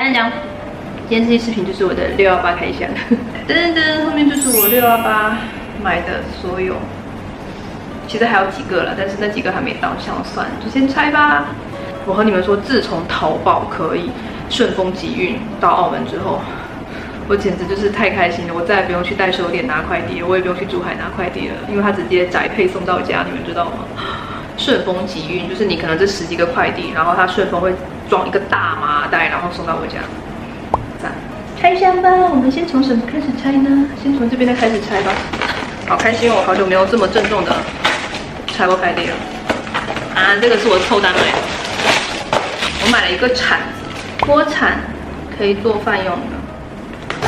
讲讲，今天这期视频就是我的618开箱，噔噔，后面就是我618买的所有，其实还有几个了，但是那几个还没到，想算就先拆吧。我和你们说，自从淘宝可以顺丰集运到澳门之后，我简直就是太开心了！我再也不用去代收店拿快递了，我也不用去珠海拿快递了，因为它直接宅配送到家，你们知道吗？顺丰集运就是你可能这10几个快递，然后它顺丰会装一个大麻袋，然后送到我家。赞！拆箱吧，我们先从什么开始拆呢？先从这边开始拆吧。好开心哦！我好久没有这么郑重的拆过快递了。啊，这个是我凑单买的。我买了一个铲子，锅铲，可以做饭用的。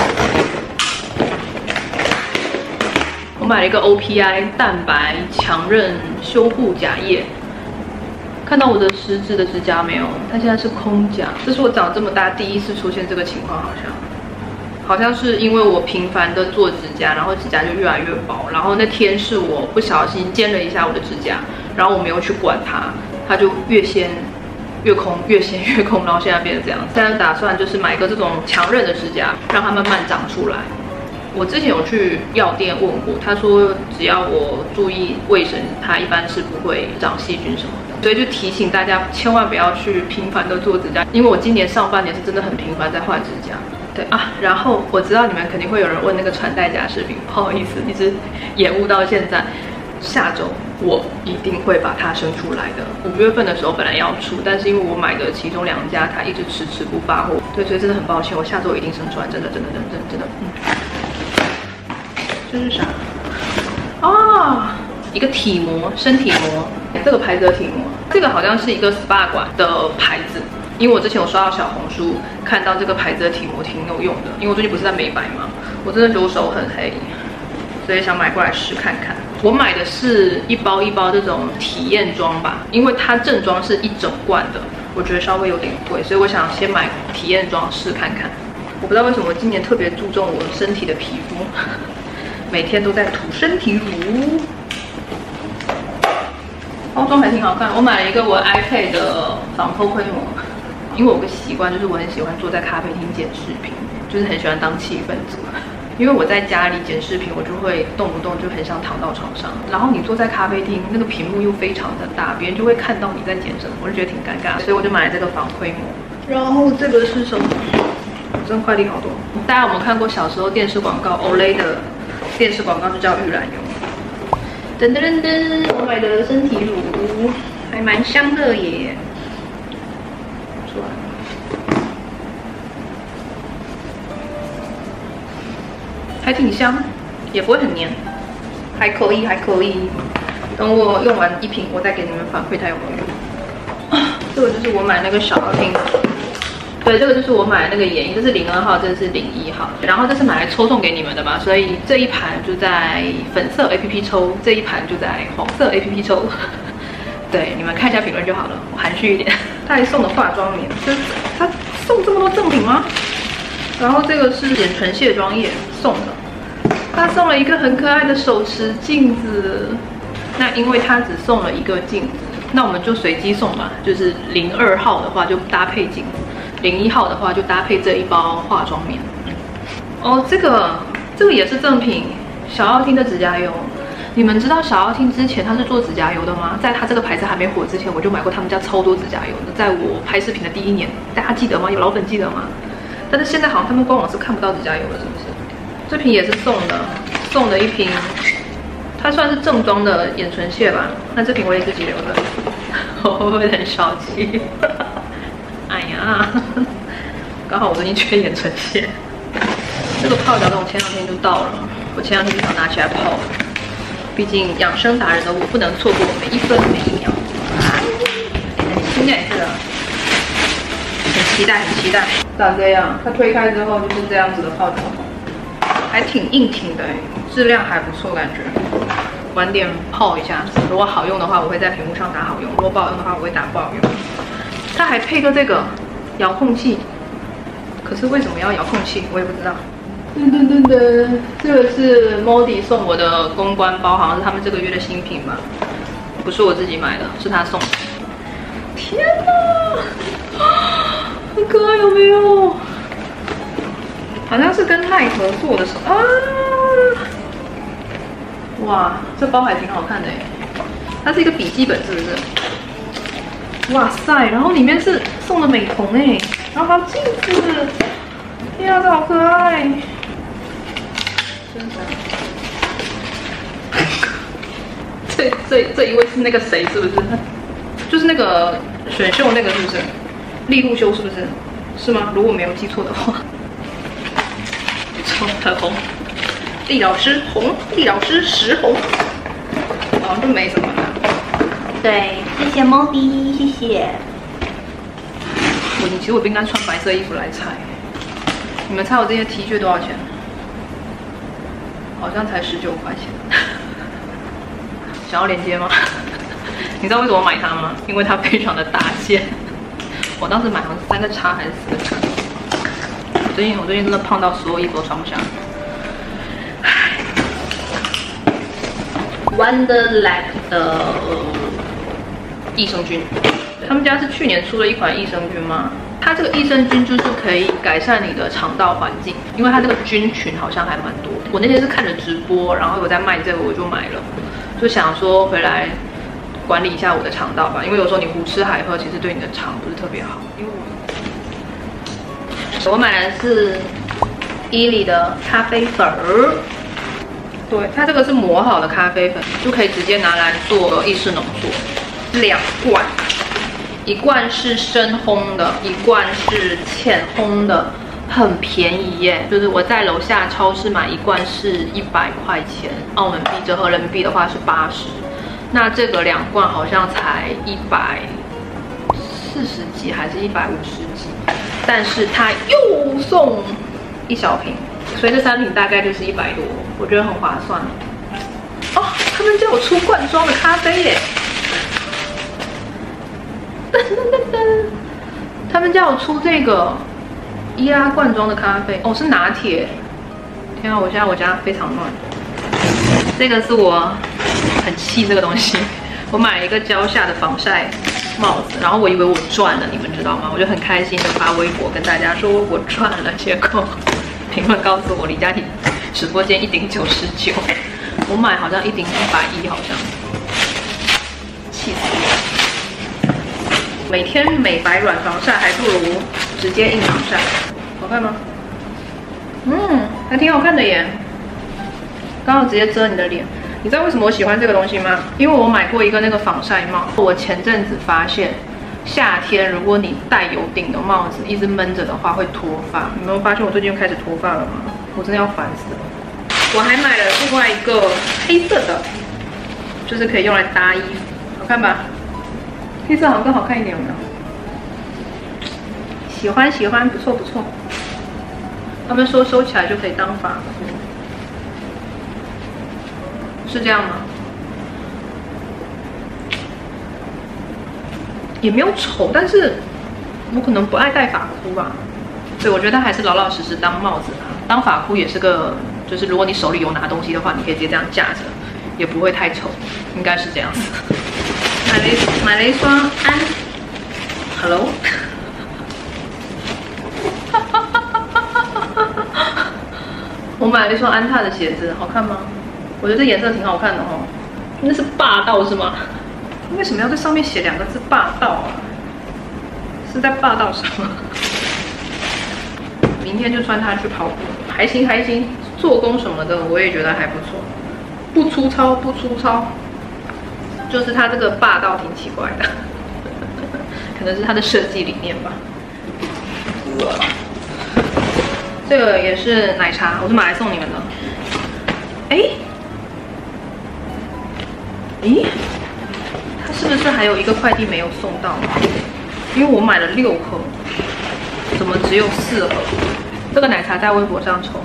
我买了一个 OPI 蛋白强韧修护甲液。看到我的食指的指甲没有？它现在是空甲，这是我长这么大第一次出现这个情况，好像是因为我频繁的做指甲，然后指甲就越来越薄。然后那天是我不小心尖了一下我的指甲，然后我没有去管它，它就越陷越空，越陷越空，然后现在变成这样。现在打算就是买一个这种强韧的指甲，让它慢慢长出来。我之前有去药店问过，他说只要我注意卫生，它一般是不会长细菌什么的。所以就提醒大家，千万不要去频繁的做指甲，因为我今年上半年是真的很频繁在换指甲。对啊，然后我知道你们肯定会有人问那个穿戴甲视频，不好意思，一直延误到现在。下周我一定会把它生出来的。5月份的时候本来要出，但是因为我买的其中2家它一直迟迟不发货，对，所以真的很抱歉，我下周一定生出来，真的。这是啥？啊，一个体膜，身体膜，这个牌子的体膜，这个好像是一个 SPA 馆的牌子。因为我之前有刷到小红书，看到这个牌子的体膜挺有用的。因为我最近不是在美白嘛，我真的觉得我手很黑，所以想买过来试看看。我买的是一包一包这种体验装吧，因为它正装是一整罐的，我觉得稍微有点贵，所以我想先买体验装试看看。我不知道为什么我今年特别注重我身体的皮肤，每天都在涂身体乳。包装还挺好看，我买了一个我 iPad 的防偷窥膜。因为我有个习惯，就是我很喜欢坐在咖啡厅剪视频，就是很喜欢当气氛组。因为我在家里剪视频，我就会动不动就很想躺到床上。然后你坐在咖啡厅，那个屏幕又非常的大，别人就会看到你在剪什么，我就觉得挺尴尬，所以我就买了这个防窥膜。然后这个是什么？真的快递好多。大家有没有看过小时候电视广告 Olay 的电视广告就叫玉兰油？噔噔噔噔，我买的身体乳还蛮香的耶。还挺香，也不会很黏，还可以。等我用完1瓶，我再给你们反馈它有没有用。这个就是我买那个小药瓶，对，这个就是我买那个眼影，这是02号，这是01号，然后这是买来抽送给你们的嘛，所以这一盘就在粉色 APP 抽，这一盘就在黄色 APP 抽。对，你们看一下评论就好了，我含蓄一点。他还送的化妆棉，就是他送这么多赠品吗？然后这个是眼唇卸妆液送的，他送了一个很可爱的手持镜子。那因为他只送了一个镜子，那我们就随机送吧。就是02号的话就搭配镜子，01号的话就搭配这一包化妆棉。哦，这个也是赠品，小奥汀的指甲油。你们知道小奥汀之前他是做指甲油的吗？在他这个牌子还没火之前，我就买过他们家超多指甲油的。在我拍视频的第1年，大家记得吗？有老粉记得吗？但是现在好像他们官网是看不到指甲油了，是不是？这瓶也是送的一瓶，它算是正装的眼唇卸吧。那这瓶我也自己留的，我会不会很小气？哎呀，刚好我最近缺眼唇卸。这个泡脚冻前2天就到了，我前2天就想拿起来泡。毕竟养生达人的我不能错过每1分每1秒。很新哎，这个。很期待，长这样，它推开之后就是这样子的泡脚桶，还挺硬挺的，质量还不错感觉。晚点泡一下，如果好用的话，我会在屏幕上打好用；如果不好用的话，我会打不好用。它还配个这个遥控器，可是为什么要遥控器，我也不知道。这个是 Modi 送我的公关包，好像是他们这个月的新品吧，不是我自己买的，是他送的。天哪！很可爱，有没有？ 好像是跟奈何做的什么啊？哇，这包还挺好看的耶，它是一个笔记本是不是？哇塞，然后里面是送的美瞳哎，然后还有镜子，天啊，这好可爱！真的。这一位是那个谁是不是？就是那个选秀那个是不是？利路修是不是？是吗？如果没有记错的话。很红，厉老师红，厉老师10红，好像就没什么了。对，谢谢猫迪，谢谢。其实我不应该穿白色衣服来猜。你们猜我这些 T 恤多少钱？好像才19块钱。想要链接吗？你知道为什么我买它吗？因为它非常的大件。我当时买好像3个叉还是4个叉。我最近真的胖到所有衣服都穿不下。Wonderland 的益生菌，他们家是去年出了一款益生菌吗？它这个益生菌就是可以改善你的肠道环境，因为它这个菌群好像还蛮多的。我那天是看着直播，然后有在卖这个，我就买了，就想说回来管理一下我的肠道吧，因为有时候你胡吃海喝，其实对你的肠不是特别好。因为我买的是伊利的咖啡粉儿，对，它这个是磨好的咖啡粉，就可以直接拿来做意式浓缩，2罐，1罐是深烘的，1罐是浅烘的，很便宜耶！就是我在楼下超市买1罐是100块钱，澳门币折合人民币的话是80，那这个2罐好像才140几还是150几。但是它又送1小瓶，所以这3瓶大概就是100多，我觉得很划算。哦，他们家有出罐装的咖啡耶！噔噔噔噔，他们家有出这个伊拉罐装的咖啡，哦，是拿铁。天啊，我家非常乱。这个是我很气这个东西，我买了一个蕉下的防晒帽子，然后我以为我赚了，你们知道吗？我就很开心的发微博跟大家说我赚了，结果评论告诉我离家里直播间1顶99，我买好像1顶110，好像，气死我！每天美白软防晒还不如直接硬防晒，好看吗？还挺好看的耶，刚好直接遮你的脸。你知道为什么我喜欢这个东西吗？因为我买过一个那个防晒帽，我前阵子发现，夏天如果你戴有顶的帽子一直闷着的话会脱发。你没有发现我最近又开始脱发了吗？我真的要烦死了。我还买了另外一个黑色的，就是可以用来搭衣服，好看吧？黑色好像更好看一点，有没有？喜欢喜欢，不错不错。他们说收起来就可以当发箍。是这样吗？也没有丑，但是我可能不爱戴发箍吧，所以我觉得还是老老实实当帽子吧。当发箍也是个，就是如果你手里有拿东西的话，你可以直接这样架着，也不会太丑，应该是这样子。买了一双安 ，Hello， 我买了一双安踏的鞋子，好看吗？我觉得这颜色挺好看的哦。那是霸道是吗？为什么要在上面写2个字霸道啊？是在霸道什么？明天就穿它去跑步，还行还行，做工什么的我也觉得还不错，不粗糙不粗糙，就是它这个霸道挺奇怪的，可能是它的设计理念吧。这个也是奶茶，我是买来送你们的。它是不是还有一个快递没有送到？因为我买了6盒，怎么只有4盒？这个奶茶在微博上抽。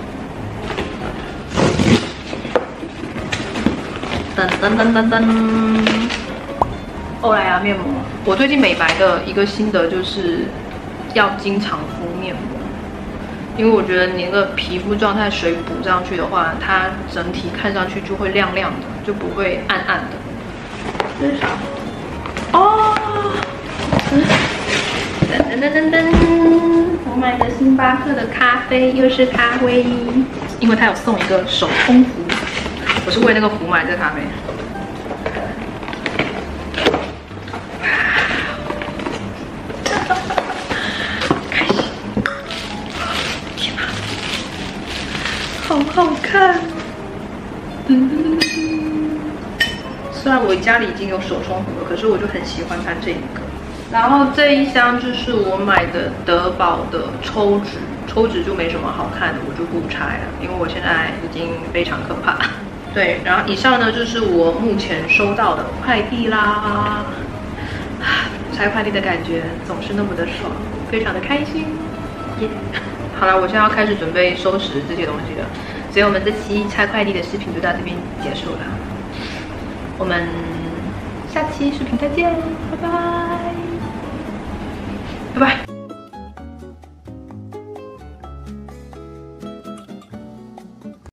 噔噔噔噔噔，欧莱雅面膜。我最近美白的一个心得就是要经常敷面膜。因为我觉得你那个皮肤状态水补上去的话，它整体看上去就会亮亮的，就不会暗暗的。这是啥？哦， 噔噔噔噔，我买的星巴克的咖啡又是咖啡，因为它有送一个手冲壶，我是为那个壶买这咖啡。开始，天哪，好好看！虽然我家里已经有手冲壶了，可是我就很喜欢它这一个。然后这一箱就是我买的德宝的抽纸，抽纸就没什么好看的，我就不拆了，因为我现在已经非常可怕。对，然后以上呢就是我目前收到的快递啦。拆快递的感觉总是那么的爽，非常的开心。耶！好了，我现在要开始准备收拾这些东西了，所以我们这期拆快递的视频就到这边结束了。我们下期视频再见，拜拜，拜拜。